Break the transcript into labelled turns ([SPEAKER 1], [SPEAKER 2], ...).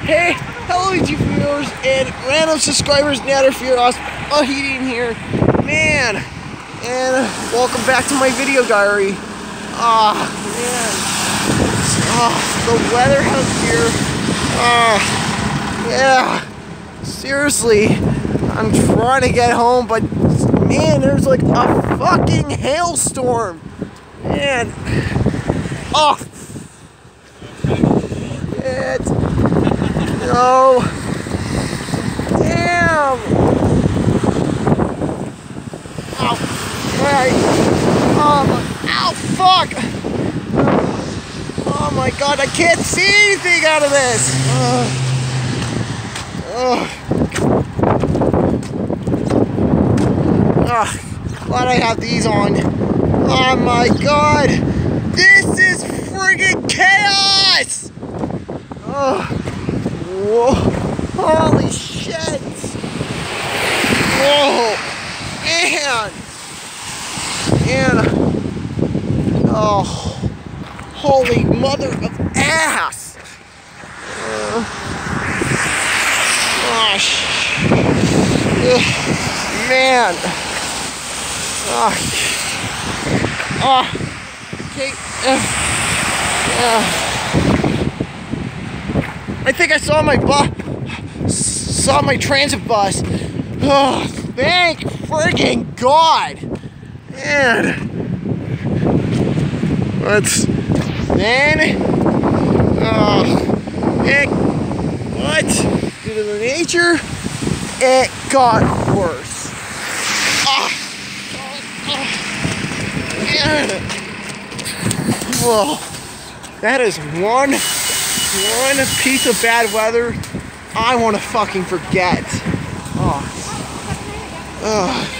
[SPEAKER 1] Hey, hello YouTube viewers and random subscribers now to fear us heating here, man, and welcome back to my video diary. Man, the weather out here, yeah, seriously, I'm trying to get home, but man, there's like a fucking hailstorm, man. No. Damn. Ow. Right. Ow, fuck. Oh my god, I can't see anything out of this. Glad I have these on. Oh my god. This is friggin' chaos. Whoa, holy shit! Whoa, man! Oh, holy mother of ass! Man! Okay. I think I saw my transit bus. Oh, thank friggin' God! Man, due to the nature, it got worse. Whoa, that is one piece of bad weather I want to fucking forget.